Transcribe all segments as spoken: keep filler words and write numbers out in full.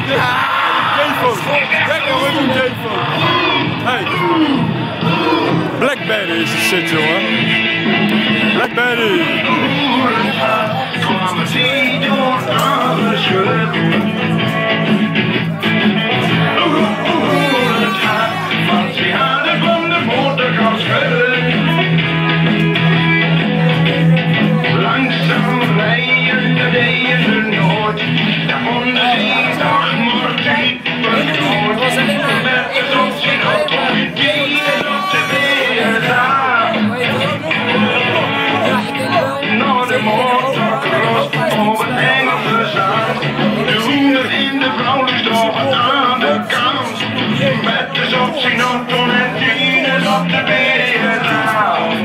Hey, Blackberry is de shit, jongen. Blackberry. Langzaam rijden de wegen nooit, daarvan de eendag morgen verdoord. Met de zon zijn auto, die op de wereld aan. Naar de motorcross, op het Engelse zand. Doen het in de vrouwenstof aan de kant. Met de zon zijn auto en die op de wereld aan.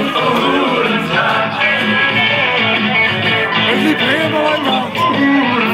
Het liep helemaal aan de hand.